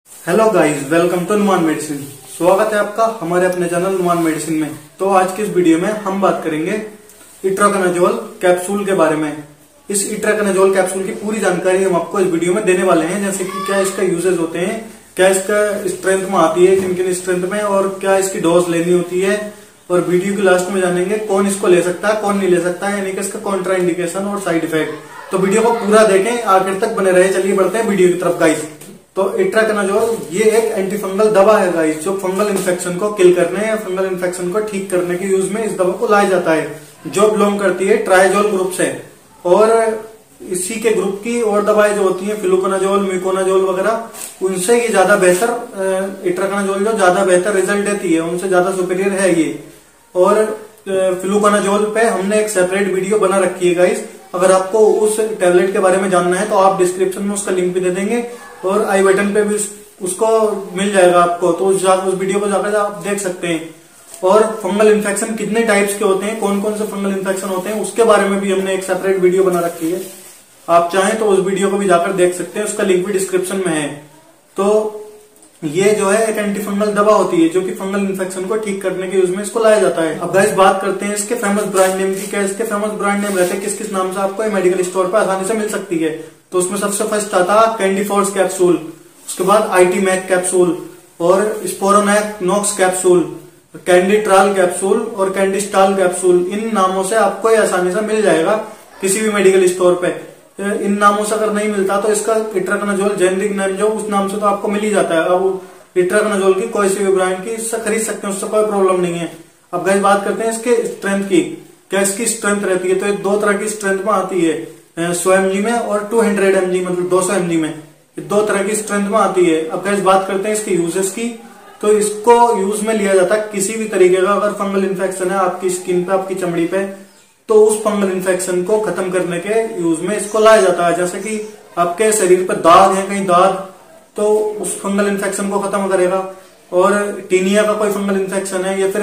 Hello guys, welcome to Numan medicine. स्वागत है आपका हमारे अपने चैनल नुमान मेडिसिन में। तो आज की इस वीडियो में हम बात करेंगे इट्राकनाजोल कैप्सूल के बारे में। इस इट्राकनाजोल कैप्सूल की पूरी जानकारी हम आपको इस वीडियो में देने वाले हैं, जैसे कि क्या इसका यूजेस होते हैं, क्या इसका स्ट्रेंथ में आती है, किन किन स्ट्रेंथ में, और क्या इसकी डोज लेनी होती है। और वीडियो के लास्ट में जानेंगे कौन इसको ले सकता है, कौन नहीं ले सकता है, यानी कि इसका कॉन्ट्रा इंडिकेशन और साइड इफेक्ट। तो वीडियो को पूरा देखें, आखिर तक बने रहे। चलिए बढ़ते हैं वीडियो की तरफ गाइस। तो इट्राकनाजोल ये एक एंटी फंगल दवा है गाइस, जो फंगल इन्फेक्शन को किल करने या फंगल इन्फेक्शन को ठीक करने के यूज में इस दवा को लाया जाता है, जो बिलोंग करती है ट्राइजोल ग्रुप से। और इसी के ग्रुप की और दवाएं जो होती हैं, फ्लूकोनाजोल, मिकोनाजोल वगैरह, उनसे ये ज्यादा बेहतर, इट्राकनाजोल जो ज्यादा बेहतर रिजल्ट देती है, उनसे ज्यादा सुपीरियर है ये। और फ्लूकोनाजोल पे हमने एक सेपरेट वीडियो बना रखी है गाइस। अगर आपको उस टैबलेट के बारे में जानना है तो आप डिस्क्रिप्शन में उसका लिंक भी दे देंगे और आई बटन पे भी उसको मिल जाएगा आपको, तो उस वीडियो को जाकर आप देख सकते हैं। और फंगल इन्फेक्शन कितने टाइप्स के होते हैं, कौन कौन से फंगल इन्फेक्शन होते हैं, उसके बारे में भी हमने एक सेपरेट वीडियो बना रखी है। आप चाहें तो उस वीडियो को भी जाकर देख सकते हैं, उसका लिंक भी डिस्क्रिप्शन में है। तो ये जो है एक एंटी फंगल दवा होती है, जो कि फंगल इन्फेक्शन को ठीक करने के यूज में इसको लाया जाता है। अब गाइस बात करते हैं इसके फेमस ब्रांड नेम की। क्या इसके फेमस ब्रांड नेम रहते हैं, किस किस नाम से आपको मेडिकल स्टोर पर आसानी से मिल सकती है। तो उसमें सबसे फर्स्ट आता कैंडी फोर्स कैप्सूल, उसके बाद आईटी मैक कैप्सूल, और Sporanox capsule, Canditral capsule और कैंडी स्टाल कैप्सूल। इन नामों से आपको ये आसानी से मिल जाएगा किसी भी मेडिकल स्टोर पे। इन नामों से अगर नहीं मिलता तो इसका इट्राकनाजोल जेनरिक नेम जो उस नाम से तो आपको मिल ही जाता है। अब इट्राकनाजोल की कोई सी भी ब्रांड की इससे खरीद सकते हैं, उससे कोई प्रॉब्लम नहीं है। अब गाइस बात करते हैं इसके स्ट्रेंथ की। क्या इसकी स्ट्रेंथ रहती है, तो ये दो तरह की स्ट्रेंथ में आती है, 100 mg में और 200 mg मतलब 200 mg में। दो तरह की स्ट्रेंथ में आती है। अब गाइस बात करते हैं इसके यूजेस की। तो इसको यूज में लिया जाता है किसी भी तरीके का, अगर फंगल इन्फेक्शन है आपकी स्किन पे, आपकी चमड़ी पे, तो उस फंगल इन्फेक्शन को खत्म करने के यूज में इसको लाया जाता है। जैसे कि आपके शरीर पर दाग है कहीं दाग, तो उस फंगल इन्फेक्शन को खत्म करेगा। और टीनिया का कोई फंगल इन्फेक्शन है, या फिर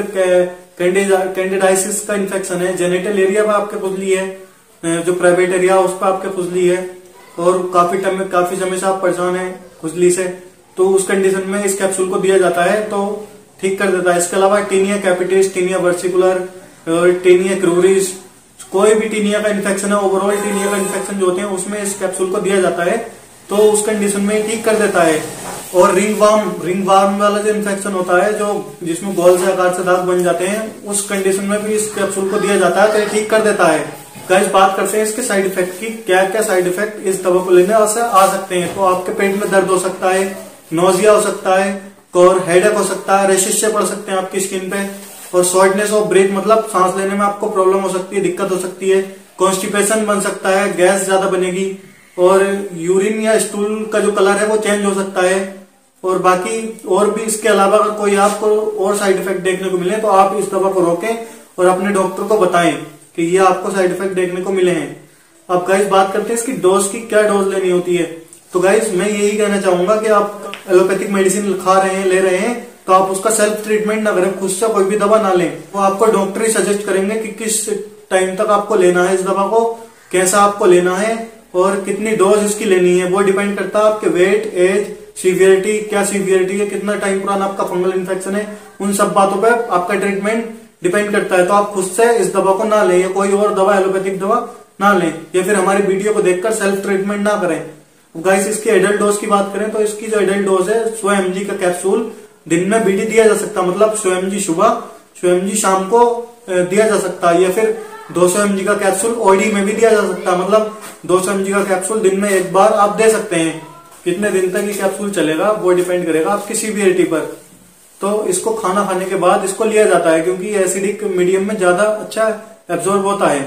कैंडिडाइसिस का इन्फेक्शन है, जेनिटल एरिया पर आपके खुजली है, जो प्राइवेट एरिया उस पर आपके खुजली है, और काफी समय से आप परेशान है खुजली से, तो उस कंडीशन में इस कैप्सूल को दिया जाता है, तो ठीक कर देता है। इसके अलावा टीनिया कैपिटिस, टीनिया वर्सिकुलर और टीनिया क्रूरिस, कोई भी टीनिया का इन्फेक्शन है, ओवरऑल टीनिया का इन्फेक्शन जो होते हैं उसमें इस कैप्सूल को दिया जाता है, तो उस कंडीशन में ठीक कर देता है। और रिंग वार्म वाला जो इन्फेक्शन होता है, जो जिसमें गोल से आकार से दाग बन जाते हैं, उस कंडीशन में भी इस कैप्सूल को दिया जाता है, तो ये ठीक कर देता है। गाइस बात करते हैं इसके साइड इफेक्ट की। क्या क्या साइड इफेक्ट इस दवा को लेने से आ सकते हैं। तो आपके पेट में दर्द हो सकता है, नोजिया हो सकता है, और हेडेक हो सकता है, रेशेस से पड़ सकते हैं आपकी स्किन पे, और शॉर्टनेस ऑफ ब्रेथ मतलब सांस लेने में आपको प्रॉब्लम हो सकती है, दिक्कत हो सकती है, कॉन्स्टिपेशन बन सकता है, गैस ज्यादा बनेगी, और यूरिन या स्टूल का जो कलर है वो चेंज हो सकता है। और बाकी और भी इसके अलावा अगर कोई आपको और साइड इफेक्ट देखने को मिले तो आप इस दवा को रोकें और अपने डॉक्टर को बताएं कि ये आपको साइड इफेक्ट देखने को मिले हैं। अब गाइस बात करते हैं इसकी डोज की, क्या डोज लेनी होती है। तो गाइस मैं यही कहना चाहूंगा कि आप एलोपैथिक मेडिसिन खा रहे हैं, ले रहे हैं, तो आप उसका सेल्फ ट्रीटमेंट ना करें, खुद से कोई भी दवा ना लें। वो आपको डॉक्टर ही सजेस्ट करेंगे कि किस टाइम तक आपको लेना है इस दवा को, कैसा आपको लेना है और कितनी डोज इसकी लेनी है। वो डिपेंड करता है आपके वेट, एज, सीवियरिटी, क्या सीवियरिटी है, कितना टाइम पुराना आपका फंगल इन्फेक्शन है, उन सब बातों पर आपका ट्रीटमेंट डिपेंड करता है। तो आप खुद से इस दवा को ना लें, या कोई और दवा एलोपैथिक दवा ना लें, या फिर हमारी वीडियो को देखकर सेल्फ ट्रीटमेंट ना करें। गाइस इसकी एडल्ट डोज की बात करें तो इसकी जो एडल्ट डोज है 100 mg का कैप्सूल दिन में बीडी दिया जा सकता है, मतलब 100 mg सुबह, 100 mg शाम को दिया जा सकता है, या फिर 200 mg का कैप्सूल ओडी में भी दिया जा सकता है, मतलब 200 mg का कैप्सूल दिन में एक बार आप दे सकते हैं। कितने दिन तक ये कैप्सूल चलेगा वो डिपेंड करेगा आपकी सीवियरिटी पर। तो इसको खाना खाने के बाद इसको लिया जाता है, क्योंकि एसिडिक मीडियम में ज्यादा अच्छा एब्जॉर्ब होता है।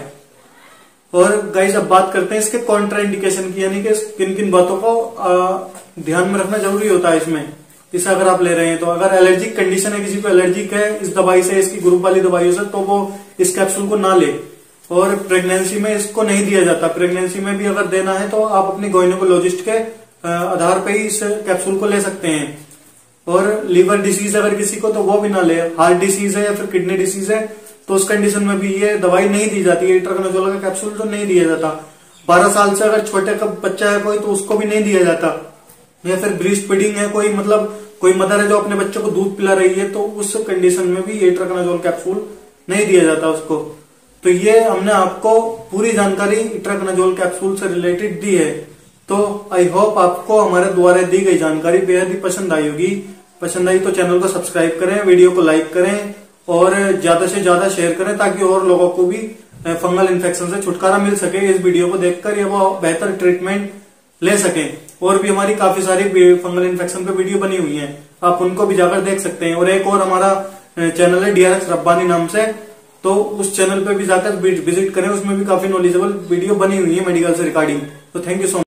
और गाइस अब बात करते हैं इसके कॉन्ट्रा इंडिकेशन की, यानी कि किन किन बातों को ध्यान में रखना जरूरी होता है इसमें, इसे अगर आप ले रहे हैं तो। अगर एलर्जिक कंडीशन है, किसी को एलर्जिक है इस दवाई से, इसकी ग्रुप वाली दवाइयों से, तो वो इस कैप्सूल को ना ले। और प्रेगनेंसी में इसको नहीं दिया जाता। प्रेगनेंसी में भी अगर देना है तो आप अपनी गायनेकोलॉजिस्ट के आधार पर ही इस कैप्सूल को ले सकते हैं। और लीवर डिसीज अगर किसी को, तो वो भी ना ले। हार्ट डिसीज है या फिर किडनी डिसीज है तो उस कंडीशन में भी ये दवाई नहीं दी जाती है, इट्राकनाजोल का कैप्सूल तो नहीं दिया जाता। 12 साल से अगर छोटे का बच्चा है कोई तो उसको भी नहीं दिया जाता। या फिर ब्रीस्ट फीडिंग है, कोई मतलब कोई मदर है जो अपने बच्चों को दूध पिला रही है, तो उस कंडीशन में भी ये इट्राकोनाजोल कैप्सूल नहीं दिया जाता उसको। तो ये हमने आपको पूरी जानकारी इट्राकोनाजोल कैप्सूल से रिलेटेड दी है। तो आई होप आपको हमारे द्वारा दी गई जानकारी बेहद ही पसंद आई होगी। पसंद आई तो चैनल को सब्सक्राइब करें, वीडियो को लाइक करें और ज्यादा से ज्यादा शेयर करें, ताकि और लोगों को भी फंगल इन्फेक्शन से छुटकारा मिल सके। इस वीडियो को देखकर ये वो बेहतर ट्रीटमेंट ले सकें। और भी हमारी काफी सारी फंगल इन्फेक्शन पे वीडियो बनी हुई हैं, आप उनको भी जाकर देख सकते हैं। और एक और हमारा चैनल है DRX रब्बानी नाम से, तो उस चैनल पे भी जाकर विजिट करें, उसमें भी काफी नॉलेजेबल वीडियो बनी हुई है मेडिकल से रिगार्डिंग। तो थैंक यू सो मच।